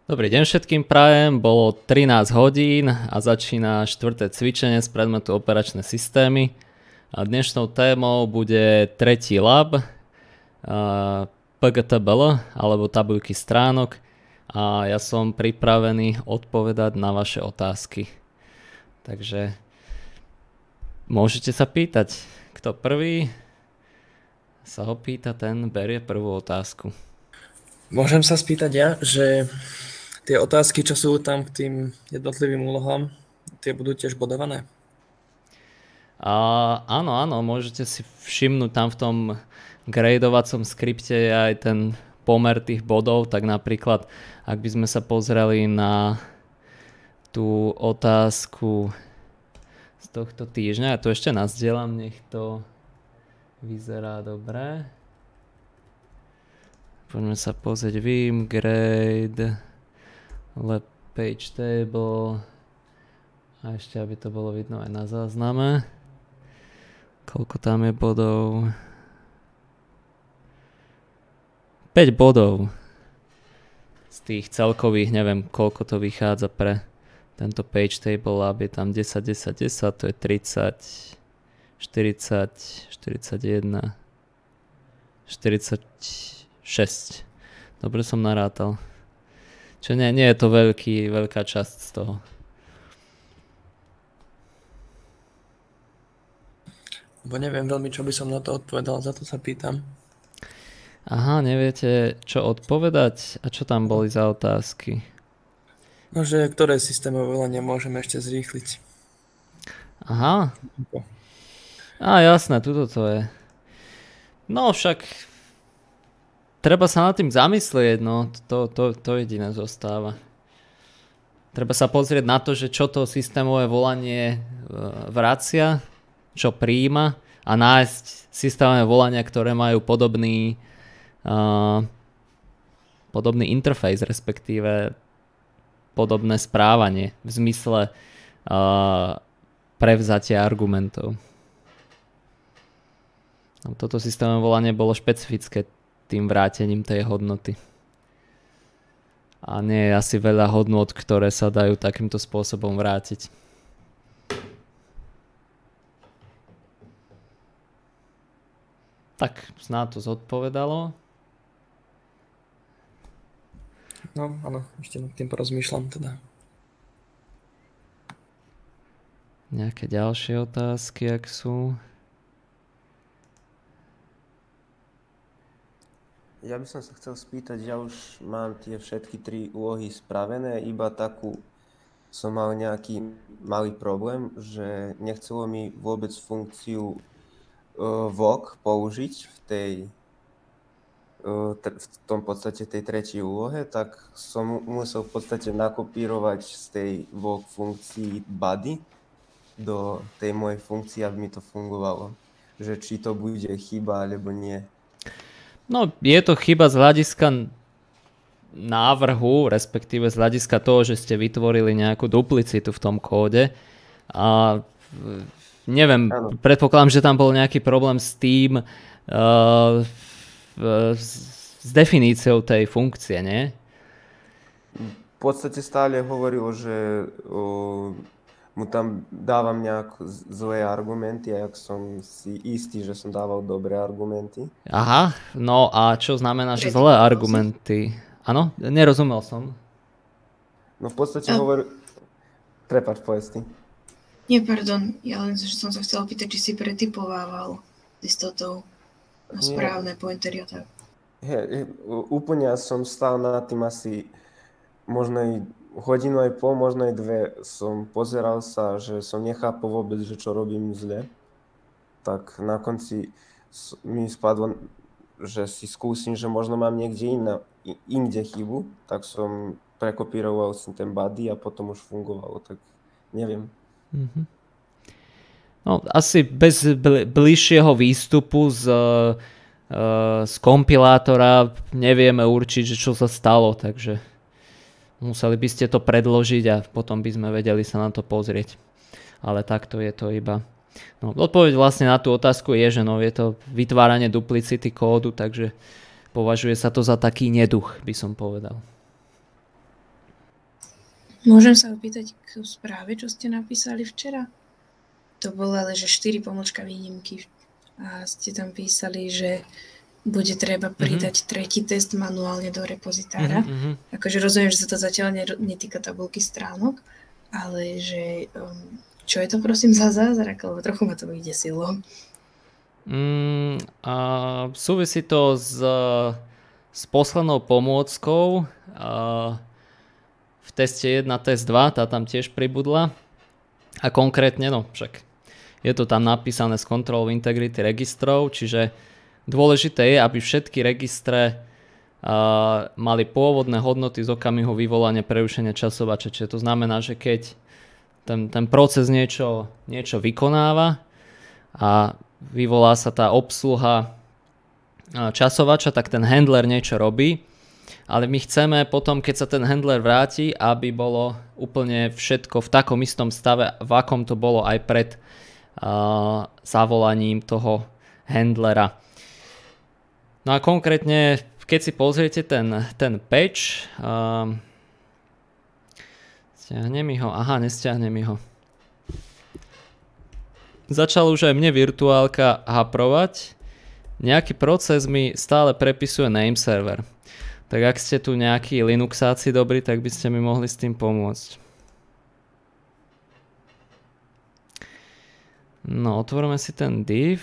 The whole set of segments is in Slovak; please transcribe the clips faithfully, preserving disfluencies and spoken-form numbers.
Dobrý deň všetkým prajem, bolo trinásť hodín a začína štvrté cvičenie z predmetu operačné systémy. A dnešnou témou bude tretí lab, pé gé té bé el alebo tabuľky stránok a ja som pripravený odpovedať na vaše otázky. Takže môžete sa pýtať, kto prvý sa ho pýta, ten berie prvú otázku. Môžem sa spýtať ja, že tie otázky, čo sú tam k tým jednotlivým úlohám, tie budú tiež bodované? A, áno, áno, môžete si všimnúť tam v tom gradovacom skripte je aj ten pomer tých bodov, tak napríklad, ak by sme sa pozreli na tú otázku z tohto týždňa, ja to ešte nazdielam, nech to vyzerá dobre. Poďme sa pozrieť vim, grade, lab page table a ešte aby to bolo vidno aj na zázname. Koľko tam je bodov? päť bodov z tých celkových, neviem koľko to vychádza pre tento page table lab, je tam desať, desať, desať, to je tridsať, štyridsať, štyridsaťjeden, štyridsaťšesť. Dobre som narátal. Čiže nie, nie je to veľký, veľká časť z toho. Bo neviem veľmi, čo by som na to odpovedal, za to sa pýtam. Aha, neviete, čo odpovedať? A čo tam boli za otázky? No, že ktoré systémové volania môžeme ešte zrýchliť. Aha. Á, jasné, tuto to je. No však treba sa nad tým zamyslieť, no to, to, to jediné zostáva. Treba sa pozrieť na to, že čo to systémové volanie vracia, čo prijíma a nájsť systémové volania, ktoré majú podobný uh, podobný interfejs, respektíve podobné správanie v zmysle uh, prevzatia argumentov. No, toto systémové volanie bolo špecifické tým vrátením tej hodnoty. A nie je asi veľa hodnôt, ktoré sa dajú takýmto spôsobom vrátiť. Tak, snáď to zodpovedalo. No, áno, ešte nad tým porozmýšľam teda. Nejaké ďalšie otázky, ak sú? Ja by som sa chcel spýtať, ja už mám tie všetky tri úlohy spravené, iba takú som mal nejaký malý problém, že nechcelo mi vôbec funkciu uh, voc použiť v tej uh, t- v tom podstate tej tretej úlohe, tak som musel v podstate nakopírovať z tej voc funkcii body do tej mojej funkcie, aby mi to fungovalo. Že či to bude chyba alebo nie. No, je to chyba z hľadiska návrhu, respektíve z hľadiska toho, že ste vytvorili nejakú duplicitu v tom kóde. A neviem, ano. Predpokladám, že tam bol nejaký problém s tým, uh, s definíciou tej funkcie, nie? V podstate stále hovorilo, že uh, mu tam dávam nejak zlé argumenty a jak som si istý, že som dával dobré argumenty. Aha, no a čo znamená, že zlé argumenty? Áno, nerozumel som. No v podstate a... hovor... Prepáč, povedz ty. Nie, pardon, ja len že som sa chcela pýtať, či si pretypovával s istotou na správne pointery a tak. He, úplne som stál nad tým asi možno aj hodinu aj pol, možno aj dve som pozeral sa, že som nechápal vôbec, že čo robím zle. Tak na konci mi spadlo, že si skúsim, že možno mám niekde iná, inde chybu, tak som prekopíroval som ten body a potom už fungovalo, tak neviem. Mm-hmm. No, asi bez bl- bližšieho výstupu z, uh, z kompilátora nevieme určiť, že čo sa stalo, takže museli by ste to predložiť a potom by sme vedeli sa na to pozrieť. Ale takto je to iba. No, odpoveď vlastne na tú otázku je, že no, je to vytváranie duplicity kódu, takže považuje sa to za taký neduch, by som povedal. Môžem sa opýtať k správe, čo ste napísali včera? To bolo ale, že štyri pomlčka výnimky a ste tam písali, že bude treba pridať mm-hmm. tretí test manuálne do repozitára. Mm-hmm. Akože rozumiem, že sa to zatiaľ netýka tabulky stránok, ale že um, čo je to prosím za zázrak, lebo trochu ma to vydesilo. Mm, a súvisí to s, s poslednou pomôckou. A v teste jeden a test dva, tá tam tiež pribudla. A konkrétne, no však je to tam napísané s kontrolou integrity registrov, čiže dôležité je, aby všetky registre uh, mali pôvodné hodnoty z okamihu vyvolania prerušenia časovača. Čiže to znamená, že keď ten, ten proces niečo, niečo vykonáva a vyvolá sa tá obsluha časovača, tak ten handler niečo robí. Ale my chceme potom, keď sa ten handler vráti, aby bolo úplne všetko v takom istom stave, v akom to bolo aj pred uh, zavolaním toho handlera. No a konkrétne, keď si pozriete ten, ten patch, um, stiahne mi ho, aha, nestiahne mi ho. Začal už aj mne virtuálka haprovať. Nejaký proces mi stále prepisuje name server. Tak ak ste tu nejakí Linuxáci dobrí, tak by ste mi mohli s tým pomôcť. No, otvoríme si ten div.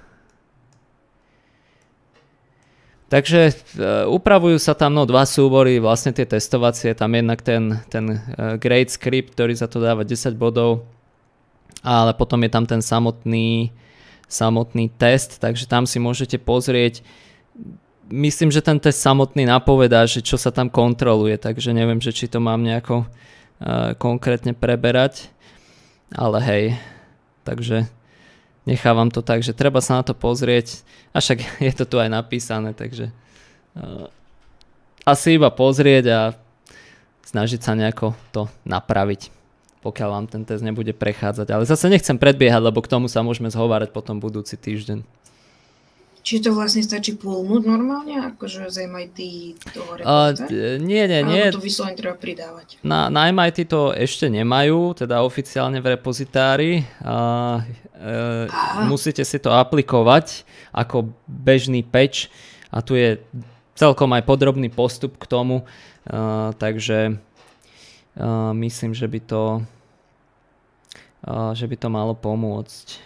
Takže uh, upravujú sa tam no, dva súbory, vlastne tie testovacie, tam jednak ten, ten uh, grade script, ktorý za to dáva desať bodov, ale potom je tam ten samotný, samotný test, takže tam si môžete pozrieť. Myslím, že ten test samotný napovedá, že čo sa tam kontroluje, takže neviem, že či to mám nejako uh, konkrétne preberať, ale hej, takže nechávam to tak, že treba sa na to pozrieť, a však je to tu aj napísané, takže uh, asi iba pozrieť a snažiť sa nejako to napraviť, pokiaľ vám ten test nebude prechádzať, ale zase nechcem predbiehať, lebo k tomu sa môžeme zhovárať potom budúci týždeň. Čiže to vlastne stačí pulnúť normálne, akože z em í té do Uh, nie, nie, nie. Alebo to vyslovene treba pridávať? Na, na em í té to ešte nemajú, teda oficiálne v repozitári. Uh, uh, musíte si to aplikovať ako bežný patch a tu je celkom aj podrobný postup k tomu, uh, takže uh, myslím, že by to, uh, že by to malo pomôcť.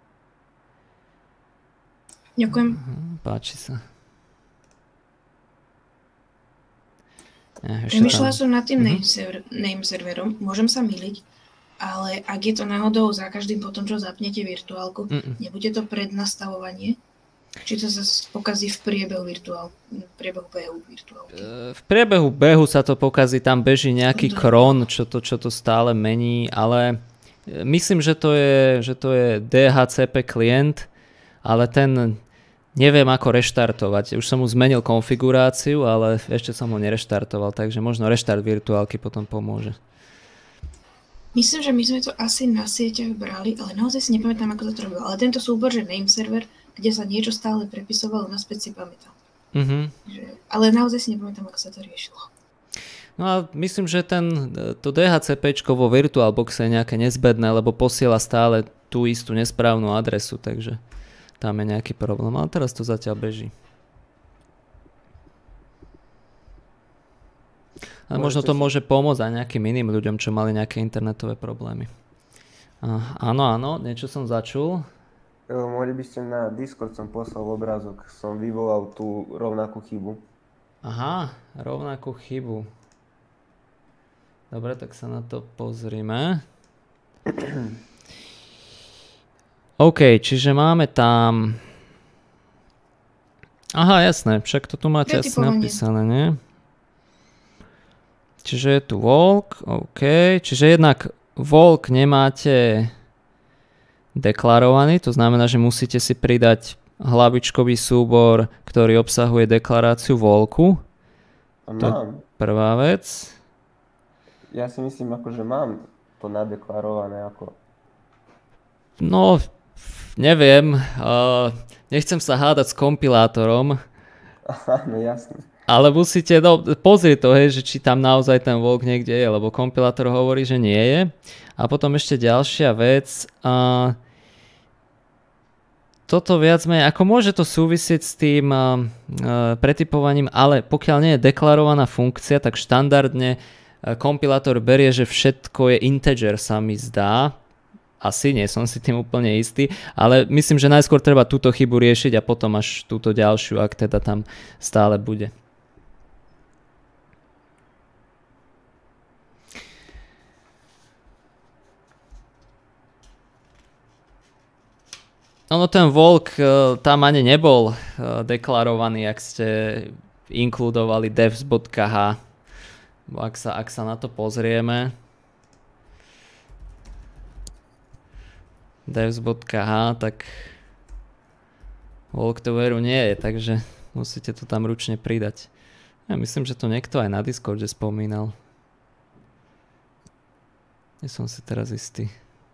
Ďakujem. Páči sa. Premýšľala som nad tým name, server, name serverom, môžem sa myliť, ale ak je to náhodou za každým potom, čo zapnete virtuálku, Mm-mm. nebude to prednastavovanie? Či to sa pokazí v priebehu virtuál, v priebehu behu virtuálky? V priebehu behu sa to pokazí, tam beží nejaký cron, čo to, čo to stále mení, ale myslím, že to je, že to je dé há cé pé klient, ale ten neviem ako reštartovať. Už som mu zmenil konfiguráciu, ale ešte som ho nereštartoval, takže možno reštart virtuálky potom pomôže. Myslím, že my sme to asi na sieťach brali, ale naozaj si nepamätám, ako to to robilo. Ale tento súbor, že name server, kde sa niečo stále prepisovalo, naspäť si pamätám. Mm-hmm. Že, ale naozaj si nepamätám, ako sa to riešilo. No a myslím, že ten, to dé há cé péčko vo VirtualBoxe je nejaké nezbedné, lebo posiela stále tú istú nesprávnu adresu, takže tam je nejaký problém, ale teraz to zatiaľ beží. Ale možno to môže pomôcť aj nejakým iným ľuďom, čo mali nejaké internetové problémy. A, áno, áno, niečo som začul. Mohli by ste na Discord som poslal obrázok, som vyvolal tú rovnakú chybu. Aha, rovnakú chybu. Dobre, tak sa na to pozrime. OK, čiže máme tam... Aha, jasné, však to tu máte asi napísané, nie? Čiže je tu walk, OK, čiže jednak walk nemáte deklarovaný, to znamená, že musíte si pridať hlavičkový súbor, ktorý obsahuje deklaráciu walku. A to je prvá vec. Ja si myslím, ako, že mám to nadeklarované ako... No... Neviem, uh, nechcem sa hádať s kompilátorom. Aha, no jasne. Ale musíte, no pozrieť to, hej, že či tam naozaj ten walk niekde je, lebo kompilátor hovorí, že nie je. A potom ešte ďalšia vec. Uh, toto viac menej, ako môže to súvisieť s tým uh, pretypovaním, ale pokiaľ nie je deklarovaná funkcia, tak štandardne uh, kompilátor berie, že všetko je integer, sa mi zdá. Asi, nie som si tým úplne istý, ale myslím, že najskôr treba túto chybu riešiť a potom až túto ďalšiu, ak teda tam stále bude. Ono ten walk tam ani nebol deklarovaný, ak ste inkludovali devs.h. Ak sa, ak sa na to pozrieme. devs.h, tak walk to veru nie je, takže musíte to tam ručne pridať. Ja myslím, že to niekto aj na Discorde spomínal. Nie som si teraz istý.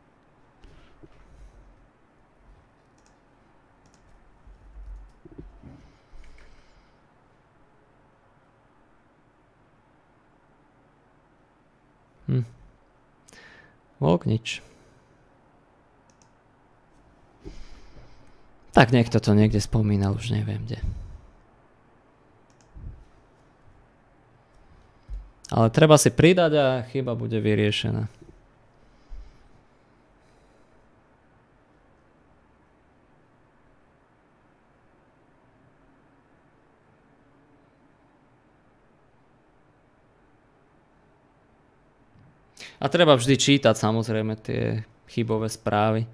Hm. Walk nič. Tak niekto to niekde spomínal, už neviem kde. Ale treba si pridať a chyba bude vyriešená. A treba vždy čítať samozrejme tie chybové správy.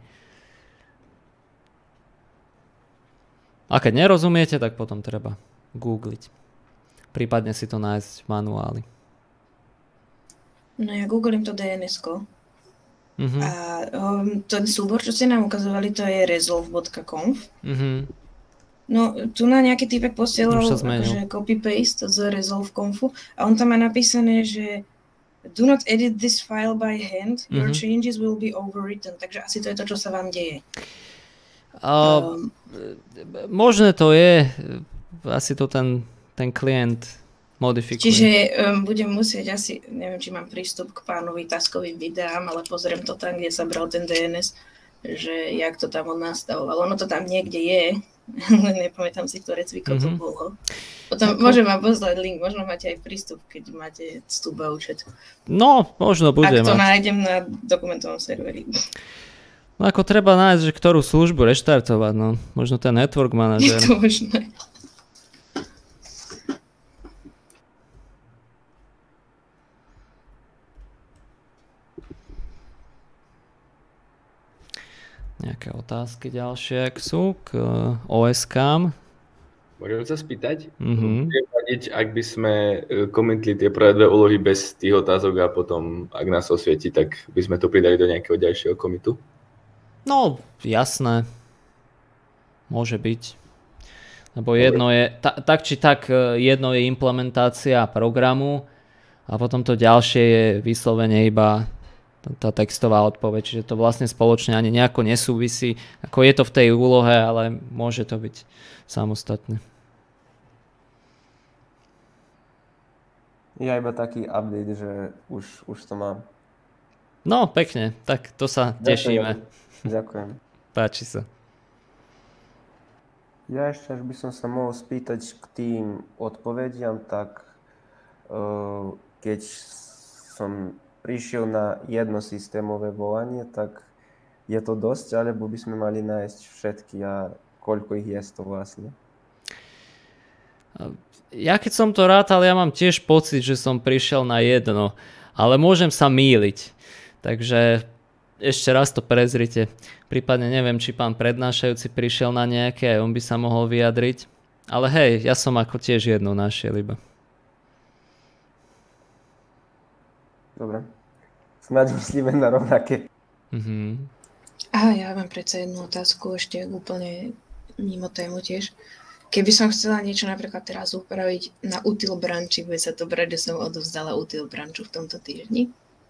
A keď nerozumiete, tak potom treba googliť. Prípadne si to nájsť v manuáli. No ja googlím to dé en esko. Uh-huh. A um, ten súbor, čo ste nám ukazovali, to je resolve bodka conf. Uh-huh. No tu na nejaký typek posielal akože copy-paste z resolve confu a on tam má napísané, že do not edit this file by hand, your uh-huh. changes will be overwritten. Takže asi to je to, čo sa vám deje. Uh, um, možné to je, asi to ten, ten klient modifikuje. Čiže um, budem musieť asi, neviem, či mám prístup k pánovi taskovým videám, ale pozriem to tam, kde sa bral ten dé en es, že jak to tam on nastavoval. Ono to tam niekde je, len nepamätám si, ktoré cvikov mm-hmm. to bolo. Potom Ako... môžem vám poslať link, možno máte aj prístup, keď máte vstup a účet. No, možno bude Ak to mať. nájdem na dokumentovom serveri. No ako treba nájsť, že ktorú službu reštartovať, no. Možno ten network manažer. Je to možné. Nejaké otázky ďalšie, ak sú k ó es kám? Môžem sa spýtať? Mhm. Budem radiť, ak by sme komentli tie prvé dve úlohy bez tých otázok a potom, ak nás osvieti, tak by sme to pridali do nejakého ďalšieho komitu? No, jasné. Môže byť. Lebo jedno je, ta, tak či tak, jedno je implementácia programu a potom to ďalšie je vyslovene iba tá textová odpoveď. Čiže to vlastne spoločne ani nejako nesúvisí. Ako je to v tej úlohe, ale môže to byť samostatne. Ja iba taký update, že už, už to mám. No, pekne. Tak to sa tešíme. Ďakujem. Páči sa. Ja ešte, až by som sa mohol spýtať k tým odpovediam, tak uh, keď som prišiel na jedno systémové volanie, tak je to dosť, alebo by sme mali nájsť všetky a koľko ich je to vlastne? Ja keď som to rátal, ja mám tiež pocit, že som prišiel na jedno, ale môžem sa mýliť. Takže ešte raz to prezrite. Prípadne neviem, či pán prednášajúci prišiel na nejaké, aj on by sa mohol vyjadriť. Ale hej, ja som ako tiež jednu našiel iba. Dobre. Snáď myslíme na rovnaké. Mhm. Aha, ja mám predsa jednu otázku, ešte úplne mimo tému tiež. Keby som chcela niečo napríklad teraz upraviť na util branchi, bude sa to brať, že som odovzdala util branchu v tomto týždni?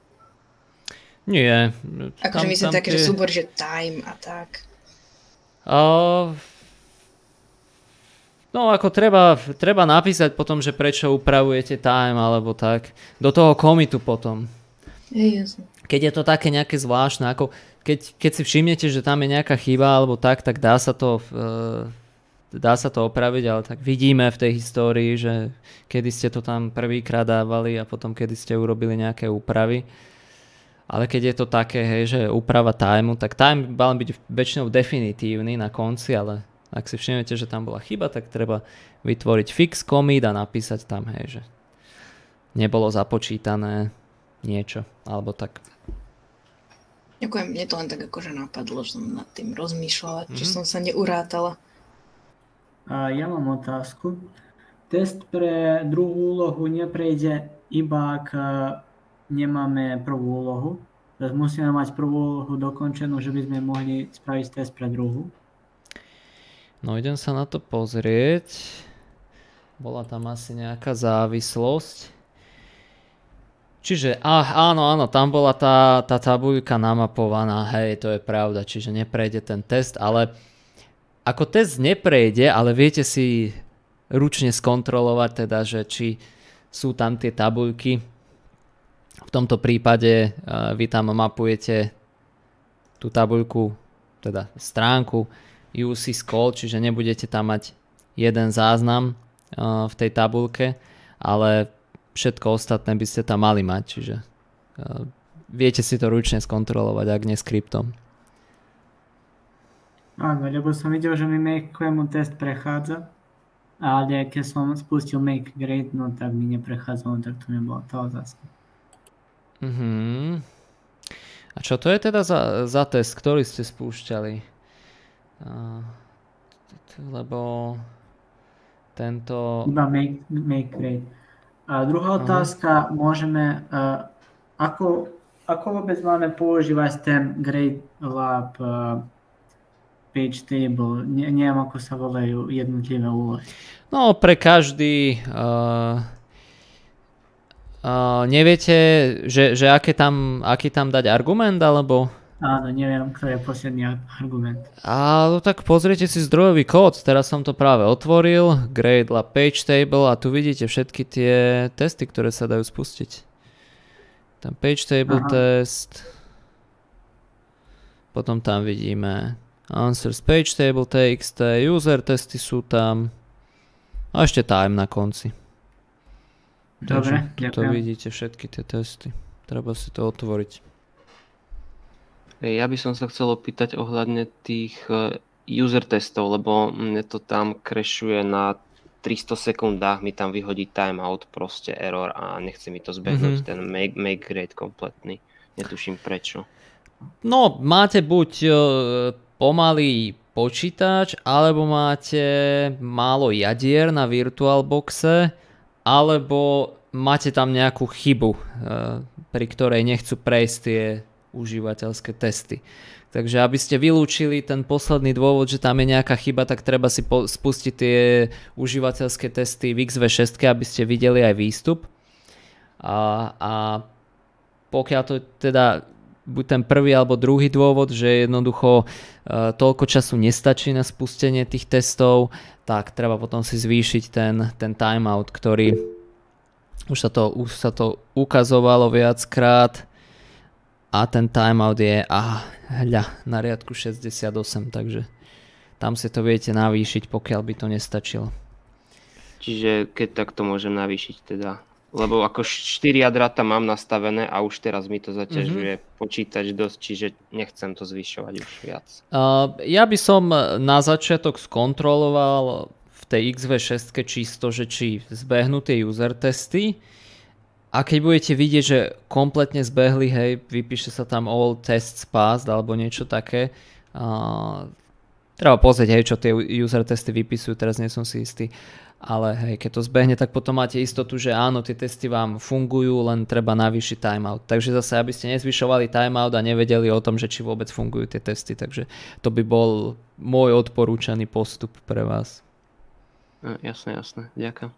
Nie. Akože myslím také, tie... že súbor, že time a tak. Uh, No ako treba, treba napísať potom, že prečo upravujete time alebo tak. Do toho commitu potom. Hej, Keď je to také nejaké zvláštne, ako keď, keď si všimnete, že tam je nejaká chyba alebo tak, tak dá sa to, uh, dá sa to opraviť, ale tak vidíme v tej histórii, že kedy ste to tam prvýkrát dávali a potom kedy ste urobili nejaké úpravy. Ale keď je to také, hej, že úprava timeu, tak time mal byť väčšinou definitívny na konci, ale ak si všimnete, že tam bola chyba, tak treba vytvoriť fix commit a napísať tam, hej, že nebolo započítané niečo, alebo tak. Ďakujem, mne to len tak akože napadlo, že som nad tým rozmýšľala, či Mhm. som sa neurátala. A ja mám otázku. Test pre druhú úlohu neprejde iba ak e, nemáme prvú úlohu. Takže musíme mať prvú úlohu dokončenú, že by sme mohli spraviť test pre druhú. No idem sa na to pozrieť. Bola tam asi nejaká závislosť. Čiže á, áno, áno, tam bola tá, tá tabuľka namapovaná, hej, to je pravda, čiže neprejde ten test, ale ako test neprejde, ale viete si ručne skontrolovať teda, že či sú tam tie tabuľky. V tomto prípade uh, vy tam mapujete tú tabuľku, teda stránku U C School, čiže nebudete tam mať jeden záznam uh, v tej tabuľke, ale všetko ostatné by ste tam mali mať, čiže uh, viete si to ručne skontrolovať, ak nie skriptom. Áno, lebo som videl, že mi Make-mu test prechádza, ale keď som spustil Make Grade, no tak mi neprechádzalo, tak to nebolo toho zase. Mhm. A čo to je teda za, za test, ktorý ste spúšťali? Uh, lebo tento... Iba Make, make Grade. A druhá Aha. otázka, môžeme, uh, ako, ako vôbec máme používať ten Grade Lab uh, page table? Ne, neviem, ako sa volajú jednotlivé úlohy. No, pre každý... Uh, uh, neviete, že, že aké tam, aký tam dať argument, alebo... Áno, neviem, kto je posledný argument. A no tak pozrite si zdrojový kód, teraz som to práve otvoril, Grade Lab Page Table a tu vidíte všetky tie testy, ktoré sa dajú spustiť. Tam Page Table Aha. test, potom tam vidíme Answers Page Table text, user testy sú tam a ešte time na konci. Dobre, Takže tu ďakujem. vidíte všetky tie testy, treba si to otvoriť. Ja by som sa chcel opýtať ohľadne tých eh, user testov, lebo mne to tam crashuje na tristo sekundách, mi tam vyhodí timeout, proste error a nechce mi to zbehnúť, Mhm. ten make, make grade kompletný. Netuším prečo. No, máte buď e, pomalý počítač, alebo máte málo jadier na VirtualBoxe, alebo máte tam nejakú chybu, e, pri ktorej nechcú prejsť tie užívateľské testy. Takže aby ste vylúčili ten posledný dôvod, že tam je nejaká chyba, tak treba si po- spustiť tie užívateľské testy v iks vé šesť, aby ste videli aj výstup. A, a pokiaľ to teda buď ten prvý alebo druhý dôvod, že jednoducho uh, toľko času nestačí na spustenie tých testov, tak treba potom si zvýšiť ten, ten timeout, ktorý už sa to, už sa to ukazovalo viackrát. A ten timeout je ah, hľa, na riadku šesťdesiatosem, takže tam si to viete navýšiť, pokiaľ by to nestačilo. Čiže keď takto môžem navýšiť teda. Lebo ako štyri jadrá tam mám nastavené a už teraz mi to zaťažuje mm-hmm. počítač dosť, čiže nechcem to zvyšovať už viac. Uh, ja by som na začiatok skontroloval v tej iks vé šesť čisto, že či zbehnú tie user testy. A keď budete vidieť, že kompletne zbehli, hej, vypíše sa tam all tests passed alebo niečo také. Uh, treba pozrieť, hej, čo tie user testy vypisujú, teraz nie som si istý. Ale hej, keď to zbehne, tak potom máte istotu, že áno, tie testy vám fungujú, len treba navýšiť timeout. Takže zase, aby ste nezvyšovali timeout a nevedeli o tom, že či vôbec fungujú tie testy. Takže to by bol môj odporúčaný postup pre vás. No, jasné, jasné, ďakujem.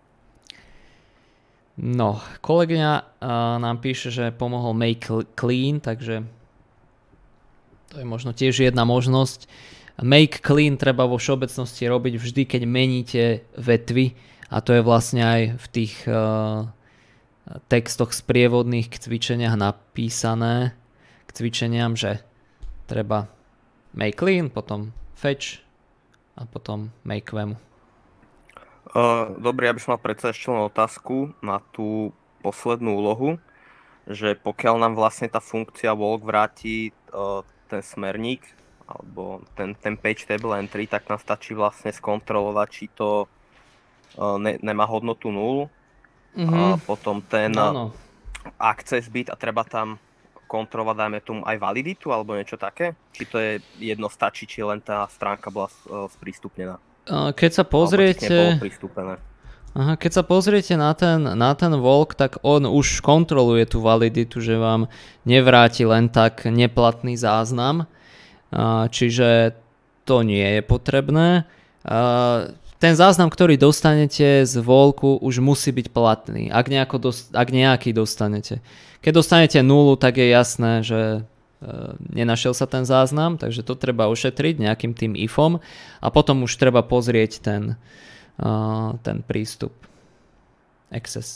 No, kolegyňa uh, nám píše, že pomohol Make Clean, takže to je možno tiež jedna možnosť. make clean treba vo všeobecnosti robiť vždy, keď meníte vetvy, a to je vlastne aj v tých uh, textoch sprievodných k cvičeniach napísané, k cvičeniam, že treba make clean, potom fetch a potom make vemu. Uh, dobre, ja by som mal predsa ešte len otázku na tú poslednú úlohu, že pokiaľ nám vlastne tá funkcia walk vráti uh, ten smerník alebo ten, ten page table entry, tak nám stačí vlastne skontrolovať, či to uh, ne, nemá hodnotu nul. Mm-hmm. A potom ten no, no. access bit a treba tam kontrolovať, dajme tomu aj validitu alebo niečo také? Či to je jedno stačí, či len tá stránka bola uh, sprístupnená? Keď sa pozriete... Aha, keď sa pozriete na ten, na ten walk, tak on už kontroluje tú validitu, že vám nevráti len tak neplatný záznam. Čiže to nie je potrebné. Ten záznam, ktorý dostanete z walku, už musí byť platný, ak, dos- ak nejaký dostanete. Keď dostanete nulu, tak je jasné, že e, nenašiel sa ten záznam, takže to treba ošetriť nejakým tým ifom a potom už treba pozrieť ten, e, ten prístup. Access.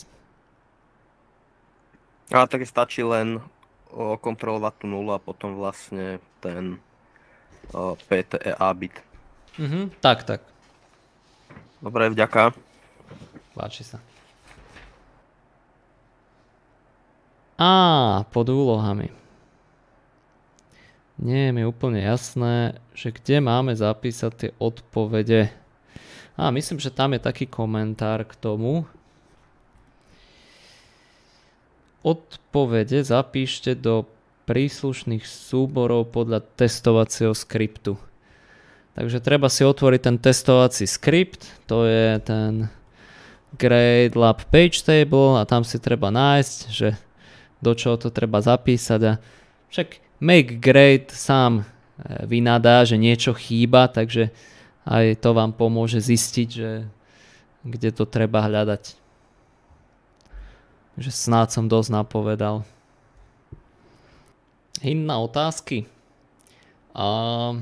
A tak stačí len o, kontrolovať tú nulu a potom vlastne ten o, pé té é á bit. Mhm, tak, tak. Dobre, vďaka. Páči sa. Á, pod úlohami. Nie je mi úplne jasné, že kde máme zapísať tie odpovede. Á, myslím, že tam je taký komentár k tomu. Odpovede zapíšte do príslušných súborov podľa testovacieho skriptu. Takže treba si otvoriť ten testovací skript, to je ten grade lab page table a tam si treba nájsť, že do čoho to treba zapísať a však make grade sám vynadá, že niečo chýba, takže aj to vám pomôže zistiť, že kde to treba hľadať. Takže snáď som dosť napovedal. Hint na otázky. A...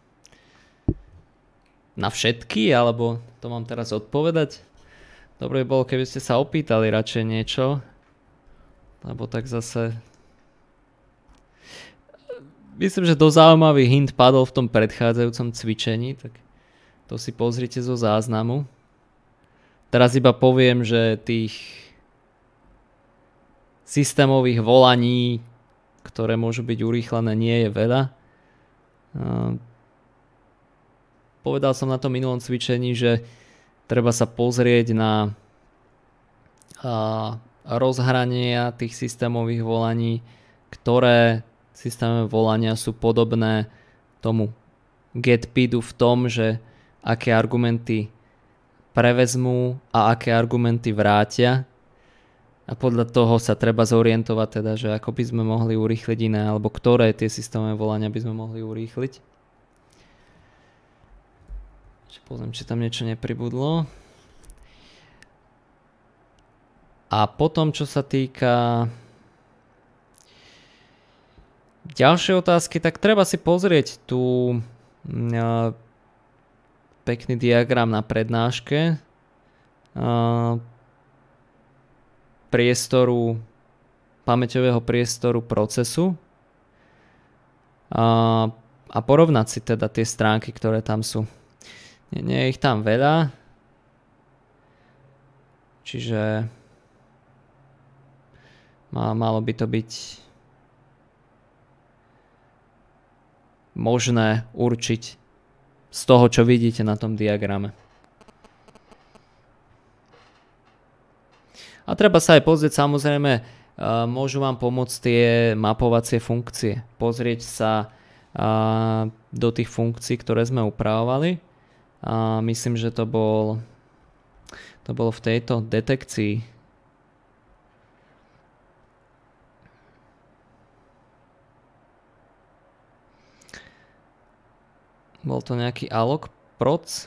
Na všetky, alebo to mám teraz odpovedať? Dobre by bolo, keby ste sa opýtali radšej niečo, lebo tak zase... Myslím, že dosť zaujímavý hint padol v tom predchádzajúcom cvičení, tak to si pozrite zo záznamu. Teraz iba poviem, že tých systémových volaní, ktoré môžu byť urýchlené, nie je veľa. Povedal som na tom minulom cvičení, že treba sa pozrieť na a, rozhrania tých systémových volaní, ktoré systémové volania sú podobné tomu getpidu v tom, že aké argumenty prevezmú a aké argumenty vrátia. A podľa toho sa treba zorientovať teda, že ako by sme mohli urýchliť iné, alebo ktoré tie systémové volania by sme mohli urýchliť. Pozriem, či tam niečo nepribudlo. A potom, čo sa týka ďalšie otázky, tak treba si pozrieť tu uh, pekný diagram na prednáške uh, priestoru, pamäťového priestoru procesu uh, a porovnať si teda tie stránky, ktoré tam sú. Nie, nie je ich tam veľa. Čiže má, malo by to byť možné určiť z toho, čo vidíte na tom diagrame. A treba sa aj pozrieť, samozrejme, môžu vám pomôcť tie mapovacie funkcie. Pozrieť sa do tých funkcií, ktoré sme upravovali. A myslím, že to bol to bolo v tejto detekcii. Bol to nejaký alloc proc.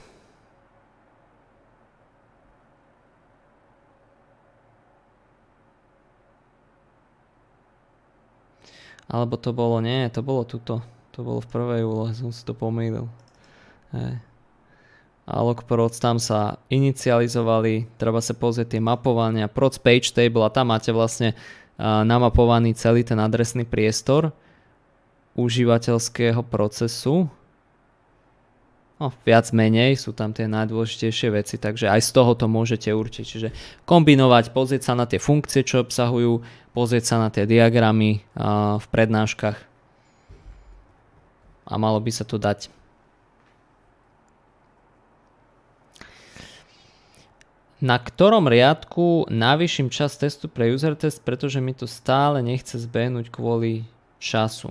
Alebo to bolo, nie, to bolo tuto. To bolo v prvej úlohe, som si to pomýlil. Hej. Alloc proc, tam sa inicializovali, treba sa pozrieť tie mapovania, proc page table a tam máte vlastne uh, namapovaný celý ten adresný priestor užívateľského procesu. No, viac menej sú tam tie najdôležitejšie veci, takže aj z toho to môžete určiť. Čiže kombinovať, pozrieť sa na tie funkcie, čo obsahujú, pozrieť sa na tie diagramy uh, v prednáškach a malo by sa to dať. Na ktorom riadku navýšim čas testu pre user test, pretože mi to stále nechce zbehnúť kvôli času.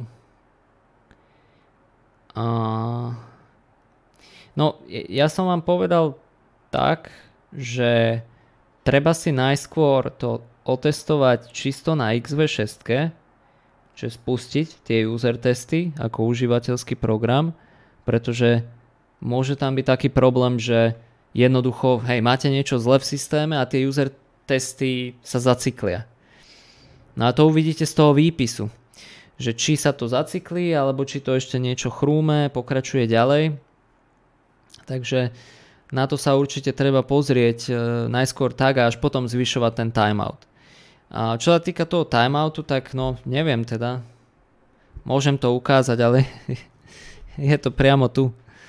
Uh, no, ja som vám povedal tak, že treba si najskôr to otestovať čisto na iks vé šesť, čiže spustiť tie user testy ako užívateľský program, pretože môže tam byť taký problém, že jednoducho, hej, máte niečo zle v systéme a tie user testy sa zacyklia. No a to uvidíte z toho výpisu, že či sa to zacyklí, alebo či to ešte niečo chrúme, pokračuje ďalej. Takže na to sa určite treba pozrieť e, najskôr tak a až potom zvyšovať ten timeout. A čo sa týka toho timeoutu, tak no, neviem teda. Môžem to ukázať, ale je to priamo tu.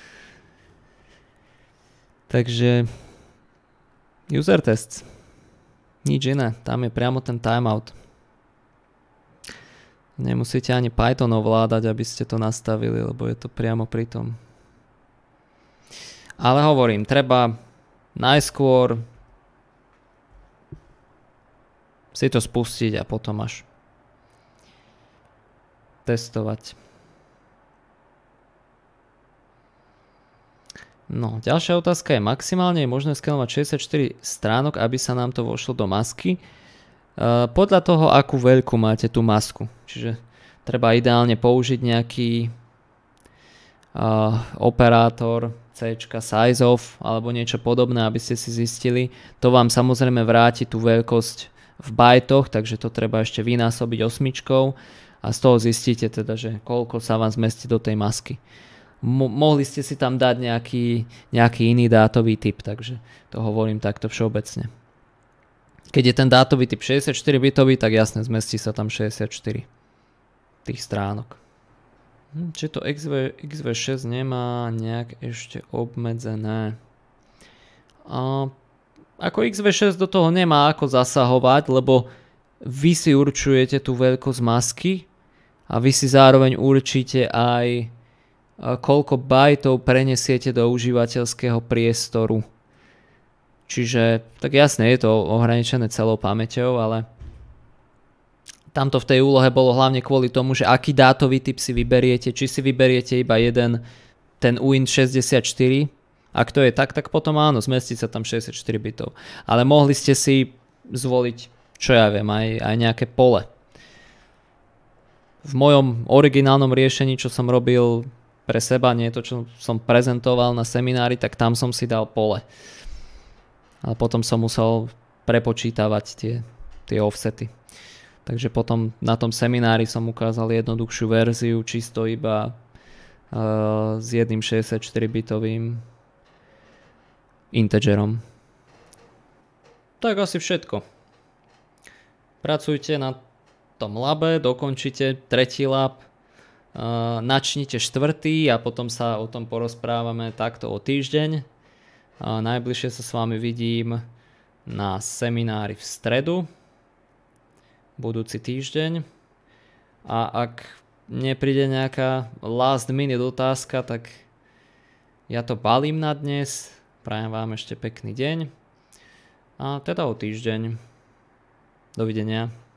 Takže user test, nič iné, tam je priamo ten timeout. Nemusíte ani Python ovládať, aby ste to nastavili, lebo je to priamo pri tom. Ale hovorím, treba najskôr si to spustiť a potom až testovať. No, ďalšia otázka je, maximálne je možné skenovať šesťdesiatštyri stránok, aby sa nám to vošlo do masky. Uh, podľa toho, akú veľkú máte tú masku. Čiže treba ideálne použiť nejaký uh, operátor C size of alebo niečo podobné, aby ste si zistili. To vám samozrejme vráti tú veľkosť v bajtoch, takže to treba ešte vynásobiť osmičkou a z toho zistíte teda, že koľko sa vám zmestí do tej masky. Mo- mohli ste si tam dať nejaký, nejaký iný dátový typ, takže to hovorím takto všeobecne. Keď je ten dátový typ šesťdesiatštyri bitový, tak jasne zmestí sa tam šesťdesiatštyri tých stránok. Hm, či to iks vé šesť nemá nejak ešte obmedzené. A ako iks vé šesť do toho nemá ako zasahovať, lebo vy si určujete tú veľkosť masky a vy si zároveň určíte aj koľko bajtov prenesiete do užívateľského priestoru. Čiže, tak jasne, je to ohraničené celou pamäťou, ale tamto v tej úlohe bolo hlavne kvôli tomu, že aký dátový typ si vyberiete, či si vyberiete iba jeden, ten U I N T šesťdesiatštyri, ak to je tak, tak potom áno, zmestí sa tam šesťdesiatštyri bitov. Ale mohli ste si zvoliť, čo ja viem, aj, aj nejaké pole. V mojom originálnom riešení, čo som robil pre seba, nie to, čo som prezentoval na seminári, tak tam som si dal pole. Ale potom som musel prepočítavať tie, tie offsety. Takže potom na tom seminári som ukázal jednoduchšiu verziu, čisto iba uh, s jedným šesťdesiatštyri bitovým integerom. Tak asi všetko. Pracujte na tom labe, dokončite tretí lab, Uh, načnite štvrtý a potom sa o tom porozprávame takto o týždeň. Uh, najbližšie sa s vami vidím na seminári v stredu, budúci týždeň. A ak nepríde nejaká last minute otázka, tak ja to balím na dnes. Prajem vám ešte pekný deň. A teda o týždeň. Dovidenia.